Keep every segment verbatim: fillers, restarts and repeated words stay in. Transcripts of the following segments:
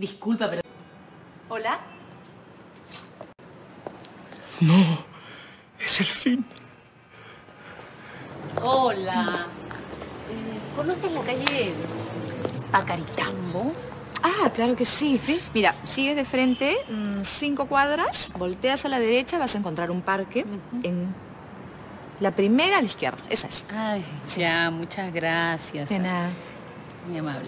Disculpa, pero... ¿Hola? No, es el fin. Hola. ¿Conoces la calle Pacaritambo? Ah, claro que sí. ¿Sí? Mira, sigues de frente, mmm, cinco cuadras, volteas a la derecha, vas a encontrar un parque. Uh-huh. En la primera a la izquierda, esa es. Ay, ya, muchas gracias. De nada. Muy amable.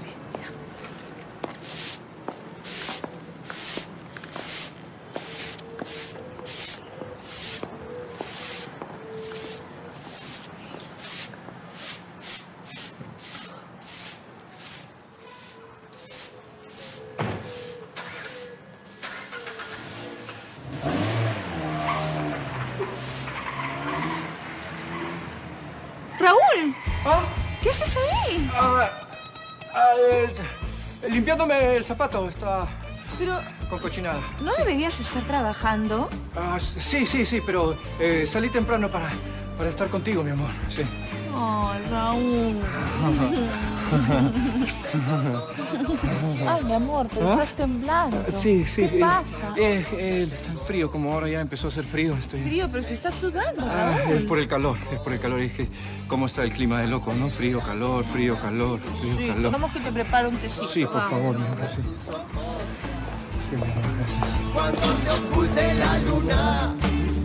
¡Raúl! ¿Ah? ¿Qué haces ahí? Ah, ah, eh, limpiándome el zapato, está... Pero... con cochinada. ¿No sí. deberías estar trabajando? Ah, sí, sí, sí, pero eh, salí temprano para, para estar contigo, mi amor, sí. Oh, Raúl. Ay, mi amor, pero ¿Ah? estás temblando. Sí, sí. ¿Qué eh, pasa? Eh, eh, frío, como ahora ya empezó a hacer frío. Estoy... Frío, pero si estás sudando, ah, Raúl. Es por el calor, es por el calor. Es que, ¿cómo está el clima de loco, no? Frío, calor, frío, calor, frío, sí, calor. Vamos que te preparo un tecito. Sí, por vamos. favor, mi amor, sí. Sí, mi amor, gracias. Cuando se oculte la luna,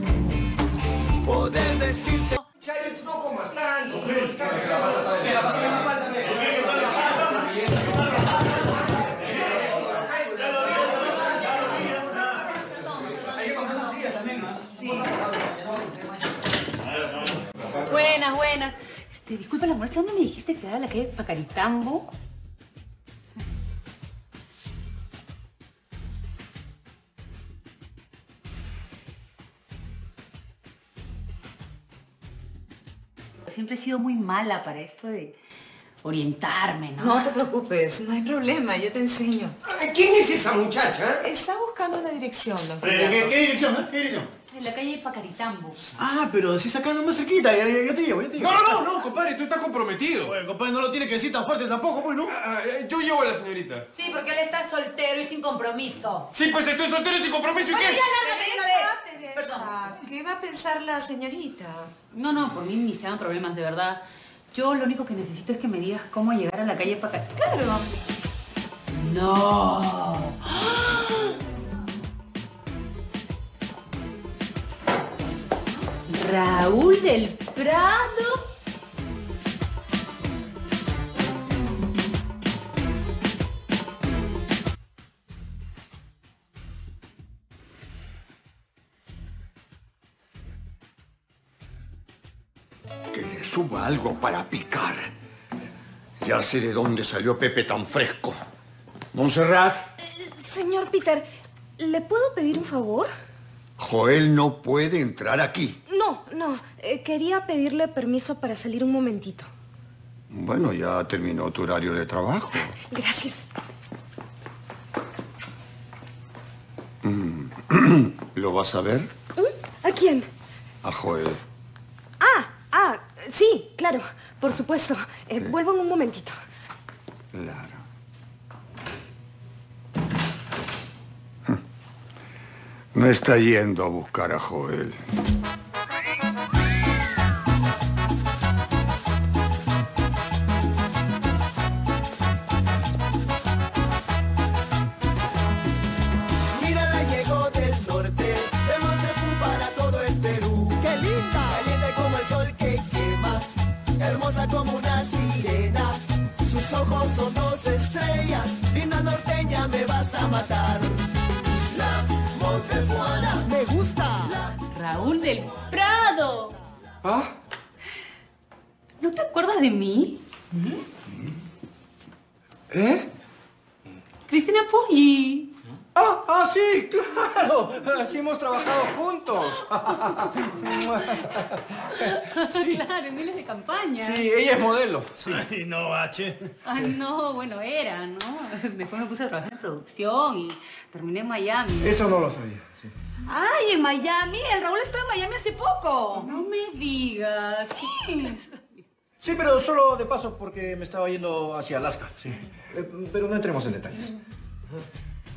poder decirte... Chayo, ¿no cómo están? Buenas, buenas. Este, disculpa la molestia, ¿dónde me dijiste que era la calle Pacaritambo? Siempre he sido muy mala para esto de orientarme, ¿no? No te preocupes, no hay problema, yo te enseño. ¿Quién es esa muchacha? Está buscando una dirección, don ¿Qué, qué, ¿Qué dirección? ¿Eh? ¿Qué dirección? En la calle Pacaritambo. Ah, pero si sacando más cerquita, ya, ya, ya te llevo, ya te llevo. No, no, no, compadre, tú estás comprometido. Bueno, compadre, no lo tiene que decir tan fuerte tampoco, pues, ¿no? Ah, yo llevo a la señorita. Sí, porque él está soltero y sin compromiso. Sí, pues estoy soltero y sin compromiso, ¿y bueno, qué? ya lárgate de una vez. Teresa, ¿qué va a pensar la señorita? No, no, por mí ni se hagan problemas, de verdad. Yo lo único que necesito es que me digas cómo llegar a la calle Pacaritambo. ¡Claro! ¡No! Raúl del Prado. Que le suba algo para picar. Ya sé de dónde salió Pepe tan fresco. Montserrat. Eh, señor Peter, ¿le puedo pedir un favor? Joel no puede entrar aquí. No, no. Eh, quería pedirle permiso para salir un momentito. Bueno, ya terminó tu horario de trabajo. Gracias. ¿Lo vas a ver? ¿A quién? A Joel. Ah, ah, sí, claro, por supuesto. Eh, sí. Vuelvo en un momentito. Claro. No está yendo a buscar a Joel. Mírala, llegó del norte, de Montefu para todo el Perú. ¡Qué linda! Caliente como el sol que quema, hermosa como una sirena. Sus ojos son dos estrellas, linda norteña, me vas a matar. La Montefuana, me gusta. Raúl del Prado. ¿Ah? ¿No te acuerdas de mí? ¿Eh? Cristina Poggi. Ah, ah, sí, claro. Sí hemos trabajado juntos. Sí. Claro, en miles de campañas. Sí, ella es modelo. Sí. Ay, no, H. Ay, no, bueno, era, ¿no? Después me puse a trabajar en producción y terminé en Miami. Eso no lo sabía, sí. Ay, en Miami. El Raúl estuvo en Miami hace poco. No me digas. Sí. Sí, pero solo de paso porque me estaba yendo hacia Alaska, sí. Eh, pero no entremos en detalles.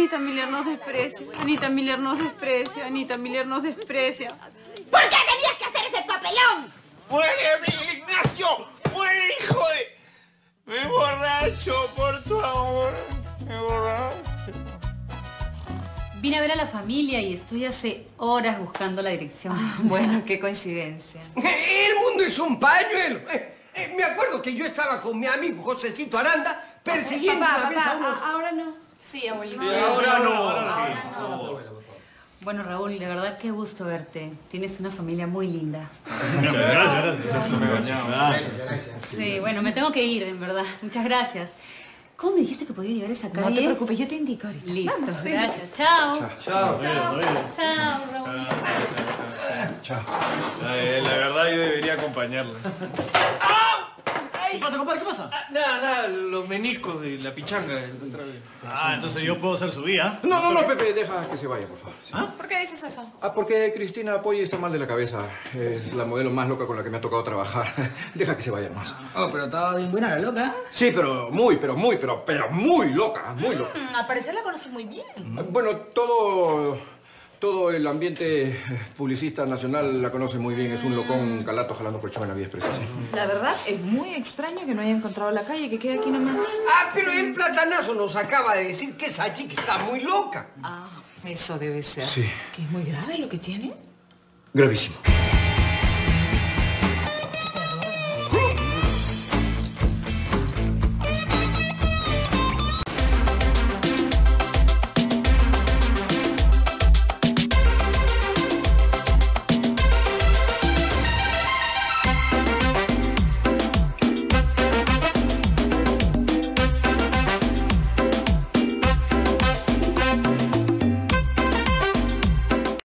Anita Miller nos desprecia. Anita Miller nos desprecia. Anita Miller nos desprecia. ¿Por qué tenías que hacer ese papelón? ¡Muere, Miguel Ignacio! ¡Muere, hijo de...! ¡Me borracho, por tu amor! ¡Me borracho! Vine a ver a la familia y estoy hace horas buscando la dirección. Ah, bueno, qué coincidencia. El mundo es un pañuelo. Eh, eh, me acuerdo que yo estaba con mi amigo Josecito Aranda persiguiendo Papá, una vez papá, a unos... a- ahora no. Sí, abuelito. Sí, ahora no, ahora no. Bueno, Raúl, de verdad qué gusto verte. Tienes una familia muy linda. Muchas gracias, gracias. Gracias, gracias. Sí, bueno, me tengo que ir, en verdad. Muchas gracias. ¿Cómo me dijiste que podía llevar esa calle? No te preocupes, yo te indico ahorita. Listo, Vamos, sí. gracias. Chao. Chao. Chao, Raúl. Chao. La verdad yo debería acompañarla. ¿Qué pasa, compadre? ¿Qué pasa? Ah, nada, nada, los meniscos de la pichanga. Ah, entonces yo puedo ser su guía. No, no, no, Pepe, deja que se vaya, por favor. Sí. ¿Por qué dices eso? Ah, porque Cristina Poggi está mal de la cabeza. Es la modelo más loca con la que me ha tocado trabajar. Deja que se vaya más. Oh, pero estaba bien buena la loca. Sí, pero muy, pero muy, pero, pero muy loca, muy loca. Mm, al parecer la conoces muy bien. Bueno, todo... Todo el ambiente publicista nacional la conoce muy bien. Es un locón calato jalando colchón en la vía expresa. Sí. La verdad, es muy extraño que no haya encontrado la calle, que quede aquí nomás. Ah, pero el platanazo nos acaba de decir que esa chica está muy loca. Ah, eso debe ser. Sí. ¿Que es muy grave lo que tiene? Gravísimo.